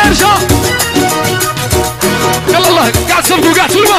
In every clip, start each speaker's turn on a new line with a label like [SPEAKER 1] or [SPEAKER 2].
[SPEAKER 1] ارجع يلا الله قاعد تصفقوا قاعد تلوى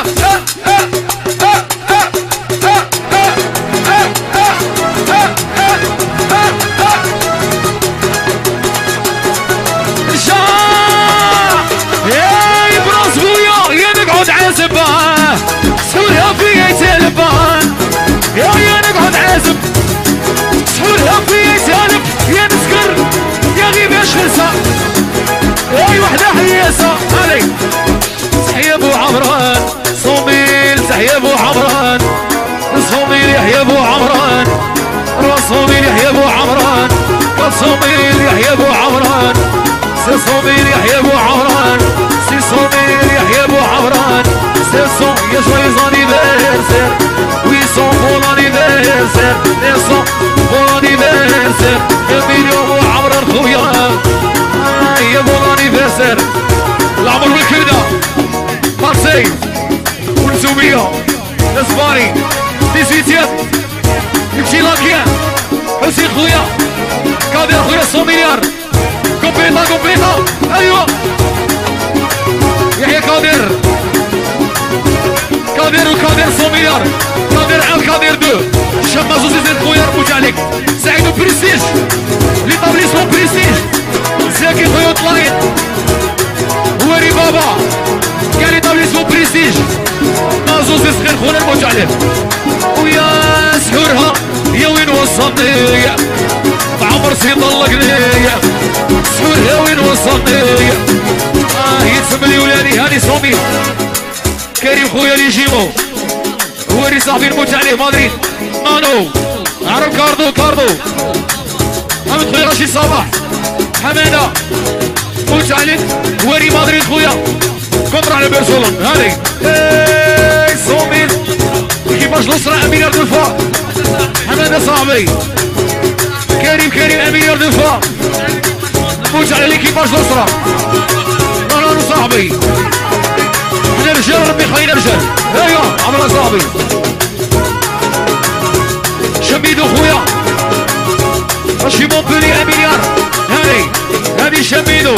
[SPEAKER 1] يا براس بويا يا نقعد عازب سحورها في تلبان يا نقعد عازب سحورها في تلب يا نسكر يا غيب يا شخصة يا وحدة حياسة علي تحيا ابو عمران صوميل تحيا ابو عمران صوميل يحيى ابو عمران صوميل يحيى ابو عمران صوميل يحيى ابو عمران صوميل يحيى ابو عمران صوميل يحيى ابو عمران سون يا جويز انيفرسير وي سون بون انيفرسير يا سون بون انيفرسير يا ابو عمران خويا يا بون انيفرسير العمر بالكرده مارسي والزوميه الاسباني ديزيتيات يمشي لاكيان حسين خويا كادر خويا 100 مليار كومبليتا كومبليتا ايوه يحيى كادر كادر وكادر 100 مليار كادر عام كادر 2 شما زوزي زيد خويا ربوج عليك سعيد بريستيج ليطابليسمون بريستيج زاكي خويا طلايط هوري بابا كاع ليطابليسمون بريستيج زوزي صغير خويا ربوج عليه ويا سحورها يا وين وصلني عمر سيد الله قنية سحورها وين وصلني يتسمى ولادي هاني صومي كريم خويا لي جيمو هو اللي صاحبي نموت عليه مدريد مانو عرب كاردو حمد خويا رشيد صباح حماده موت عليه هو اللي مدريد خويا كونتر على برشلونة هاني صومي كيفاش الاسره امير دفاع حماده صاحبي كريم امير دفاع موت على ليكيباج الاسره رانو صاحبي احنا رجال ربي يخلينا رجال ايوا عمرنا صاحبي شميدو خويا ماشي مونبولي اميليار هاني شميدو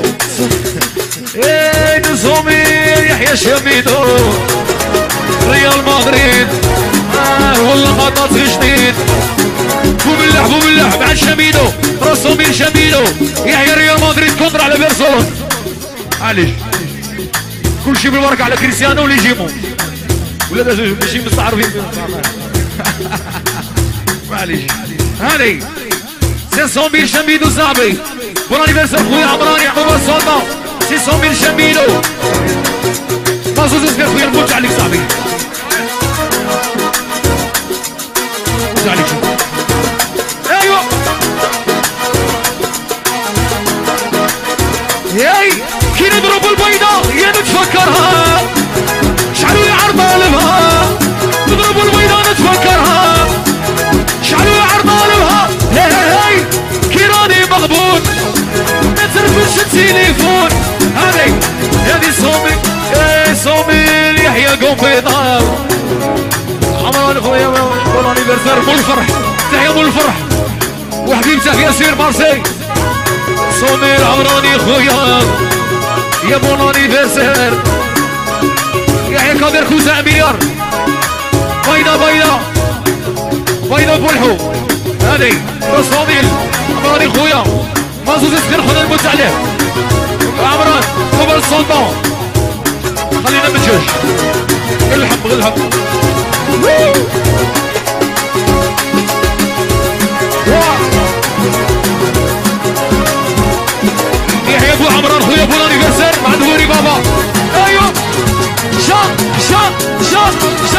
[SPEAKER 1] نزومي يحيى شميدو ريال مدريد والله ما طاط جديد بوبالله بعد شميدو رسومين شميدو يحيى ريال مدريد كونتر على برشلونة معليش كل شيء بالبركة على كريستيانو اللي يجيبو ولا ماشي مستعرفين معليش هاني 500 000 شميدو صاحبي بون انيفرسير خويا عمران يعقوب السلطة 600 000 شميدو مازوز اسمي خويا نموت عليك صاحبي نموت عليك ايوه ياي كي نضربوا البيضة يا نتفكرها شعلوا لي عرضة لبها نضربوا البيضة نتفكرها شعلوا لي عرضة لبها هاي كي راني مغبون ما ترفدش التليفون هذي صومي يحيى قنبيطة عمران خويا بون انيفرسير مول الفرح تحيا مول الفرح وحبيبته في ياسير مارسي صومي عمراني خويا يا بون انيفرسير يحيى كادر خوزة مليار بيضة بولحو هذي رصاميل عمراني خويا مازوز صغير خونا نموت عليه عمران قبل السلطان خلينا منجوش غلحب يحيى ابو عمران خويا بون انيفرسير مع دوري بابا ايوه شا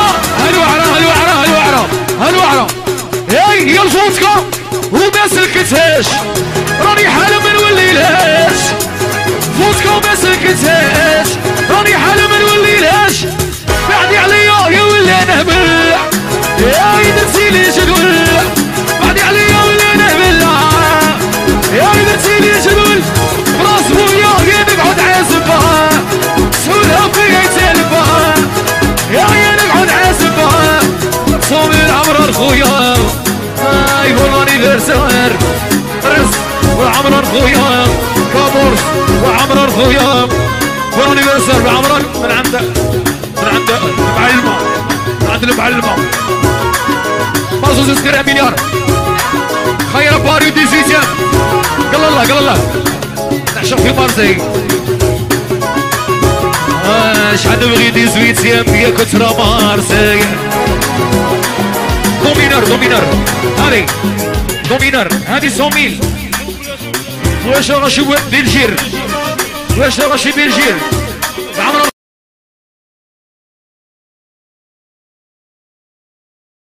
[SPEAKER 1] هلوعرة هاي هي الفوتكا وما سلكتهاش راني حالة ما نوليلهاش فوتكا وما سلكتهاش راني حالة ما نوليلهاش بعدي عليا يا ولا نهبل يا درتي لي جدول بعدي عليا ولا نهبل يا درتي لي جدول براس بويا يا نقعد عازبها سهولها فيا يتلبها يا نقعد عازبها صومي العمران خويا هاي بون انيفرسير رزق والعمران خويا كابورس وعمران خويا بون انيفرسار بعمران من عنده المعلمة من عند المعلمة مازوز سكر مليار خير باريو 18 قال الله نعشق في مارسي شحال نبغي 18 فيا كترة مارسي دومينر هذه دومينر هذه 100 000 واش غاشي بلجير